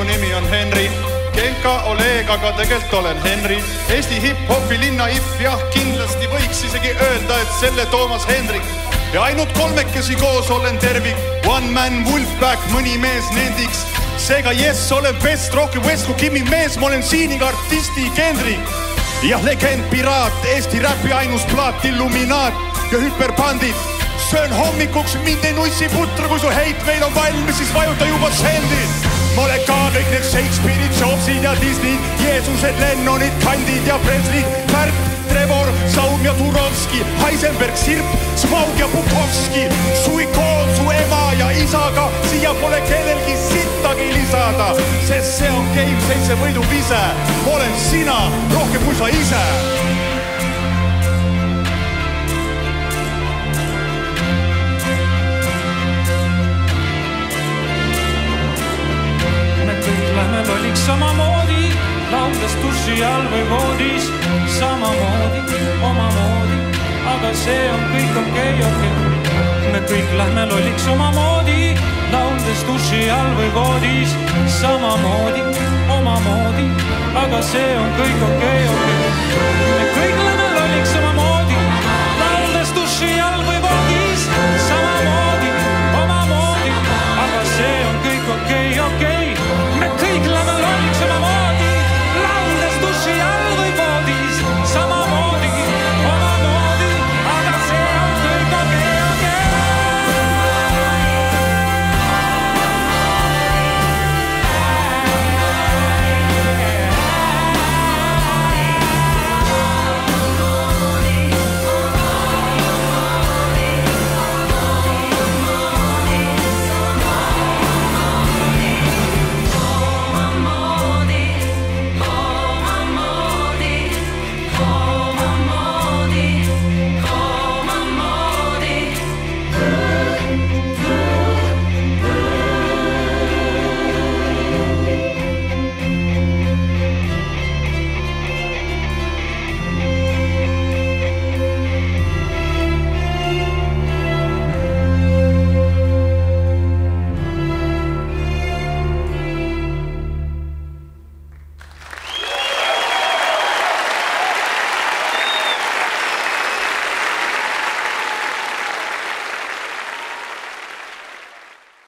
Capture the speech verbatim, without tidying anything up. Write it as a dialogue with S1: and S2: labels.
S1: minu nimi on Henri. Genka Oleg, aga tegelikult olen Henri. Eesti hip-hopi linna if, jah, kindlasti võiks isegi öelda, et selle Toomas Hendrik. Ja ainult kolmekesi koos olen tervik. One man Wolfpack, mõni mees nendiks. Seega jess, olen best, rohkem West kui Kimi mees. Ma olen siiniga artisti Kendrik. Jah, legend, piraat, Eesti räpi ainus plaat, illuminaat ja hüperpandid. Söön hommikuks, mind ei nussi putra, kui su heitmeid on valmis, siis vajuta juba sendid. Ma olen ka kõik need Shakespeare'id, Jobsid ja Disney'd, Jeesused, Lennonid, Kandid ja Presley'd, Pärt, Trevor, Saum ja Turovski, Heisenberg, Sirp, Smaug ja Bukovski. Su ikoon, su ema ja isaga, siia pole kellelgi sittagi lisada, sest see on game seitse võidub ise. Ma olen sina rohkem kui sa ise.
S2: Lähme lolliks samamoodi, lauldes dussi all või voodis, samamoodi, omamoodi, aga see on kõik okei, okei. Me kõik lähme lolliks omamoodi, lauldes dussi all või voodis, samamoodi, omamoodi, aga see on kõik okei, okei. Me kõik